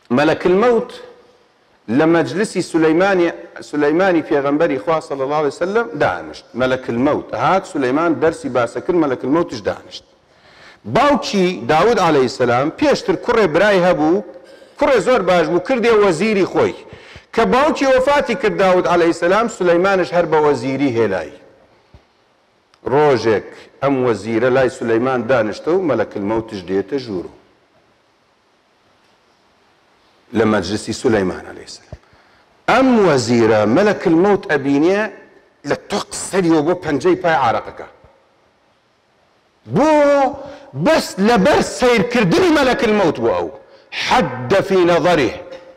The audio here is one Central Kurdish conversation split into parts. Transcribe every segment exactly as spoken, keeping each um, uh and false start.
ملك الموت لما مجلسي سليماني سليماني في غنبري خواه صلى الله عليه وسلم دانشت ملك الموت هات سليمان درسي باسكر ملك الموت اش دانشت باوكي داود عليه السلام بيشتر كره براي هبو كره زور باش بو كردي وزيري خوي كباوكي وفاتي كر داود عليه السلام سليمانش هرب وزيري هلاي روجك ام وزيره لاي سليمان دانشتو ملك الموت جديته جورو لما جلسي سليمان عليه السلام ام وزيره ملك الموت ابينيه لتقصري وبو بنجي باي عرقك بو بس لبرس سير كردني ملك الموت بو او حد في نظره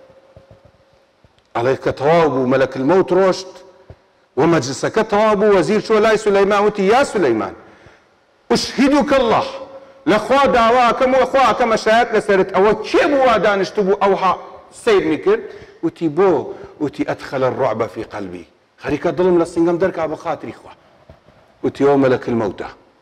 عليك توابو ملك الموت روشت ومجلسك توابو وزير شو لاي سليمان وتي يا سليمان اشهدك الله لخوا دعواكم واخواكم مشايخ لسرت او تشيبوا دانشتبو اوها سير مكر وتي بو وتي ادخل الرعب في قلبي خليك الظلم للسنقم درك ابو خاطري اخوه وتي يوم ملك الموتى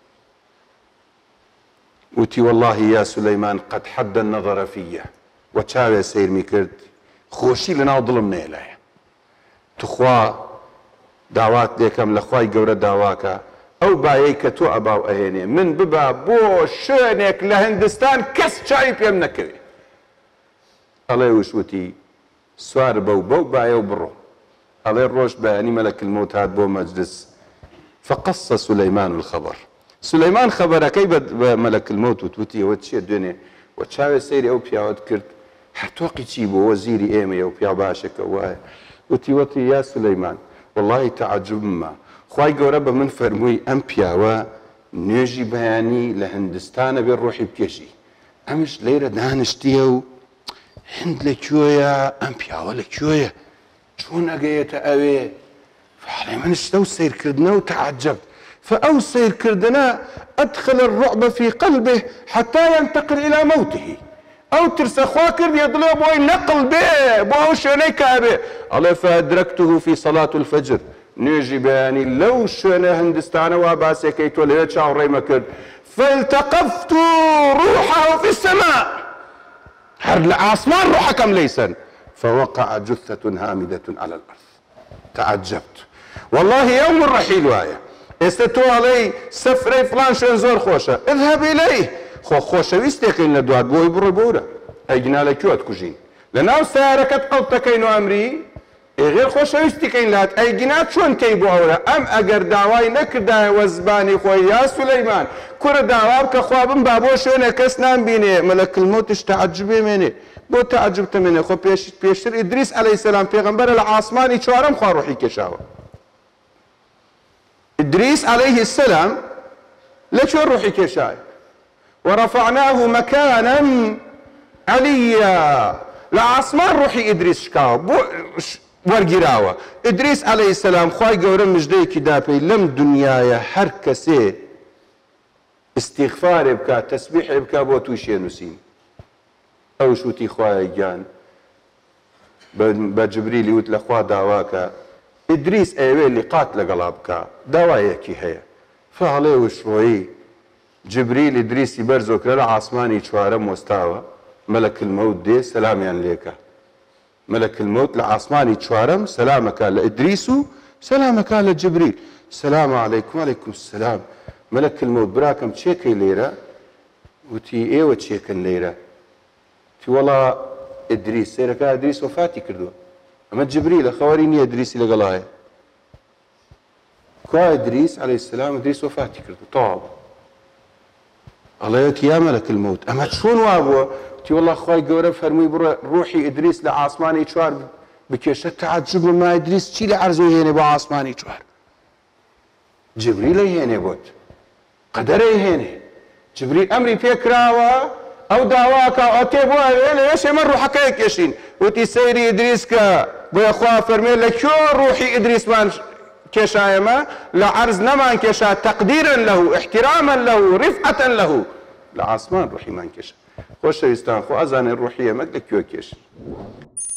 وتي والله يا سليمان قد حد النظر فيه وتشاوي سير مكرت خوشي لنا ظلم نيلاي تخوا دعوات ليكم لخواي قورة دعواك او بايك تو اباو اهيني من ببا بو شونك لهندستان كس شاي بيم نكري الله وشوتي سوار بو بو بايو برو الله الروش باني ملك الموت هاد بو مجلس فقص سليمان الخبر سليمان خبر كيف ملك الموت وتوتي وتشي الدنيا وتشاوي سيري او بياود كرت حتوقي تشيبو وزيري ايمي او بيا باشك واي وتي وتي يا سليمان والله تعجب ما خواي قوربه من فرموي ام بياوا نيجي بياني لهندستان بالروحي بكيشي امش ليره دانشتيو هند لكيويا ام بياوا لكيويا شون اجيت اوي فعلي من اشتو سير كردنا وتعجبت فأو سير كردنا أدخل الرعب في قلبه حتى ينتقل إلى موته أو ترسى خواكر يضلو بوي نقل به بو شونيك أبي الله فأدركته في صلاة الفجر نيجي بياني لو شونا هندستان واباسي كيتو ليت شاوري مكر فالتقفت روحه في السماء هر العاصمان روحه كم ليسن فوقع جثة هامدة على الأرض تعجبت والله يوم الرحيل وايه استتو علي سفري فلان شون زور خوشه اذهب اليه خو خوشه ويستيقين لدوات بوي برو بورا اجنا لكيوت كوجين لناو ساركت قلتكينو امري غير خوشه ويستيقين لات اجنا شون تيبو اورا ام اگر دعواي نكدا وزباني خويا يا سليمان كور دعواب كخوابن بابو شون كسنان بيني ملك الموت اشتعجبي مني بو تعجبت مني خو بيش بيشتر ادريس عليه السلام پیغمبر العاصماني چوارم خوا روحي كشاوه إدريس عليه السلام لشو روحي كشاي ورفعناه مكانا عليا لعصمان روحي إدريس شكاو بو ورقراوة إدريس عليه السلام خواي قورم مجدي كدابي لم دنيايا هر كسي استغفار بكا تسبيح بكا بو توشي نسين أو شوتي خواي جان بجبريل يوت لخوا دعواكا إدريس أيوه اللي قاتل قلابك دوايكي هي فعليه وشوي جبريل إدريس يبرزوك للا عاصماني شوارم مستوى ملك الموت دي سلام يعني ليك ملك الموت لعاصماني شوارم سلامك لإدريسو سلامك لجبريل السلام عليكم وعليكم السلام ملك الموت براكم تشيكي ليرة وتي ايوه تشيكي ليرة تي والله إدريس سيرك إدريس وفاتي كردو اما جبريل خواريني ادريس اللي قالها كوا ادريس عليه السلام ادريس وفاتي كردو طاب الله يوتي يا ملك الموت اما شلون وابو تي والله اخوي قورب فرمي روحي ادريس لعاصماني شوار بكيشه تعجب ما ادريس شي لعرزو هيني بو عاصماني شوار جبريل هيني بوت قدر هيني جبريل امري فكراوا او دعواك او تيبوا ليش من روحك هيك يشين وتي سيري ادريس كا بو اخوا فرمي لك شو روحي ادريس مان كشايما لعرز نمان كشا تقديرا له احتراما له رفعة له لعاصمان روحي مان كشا خوش يستان خو اذان الروحيه مدلك يو كيش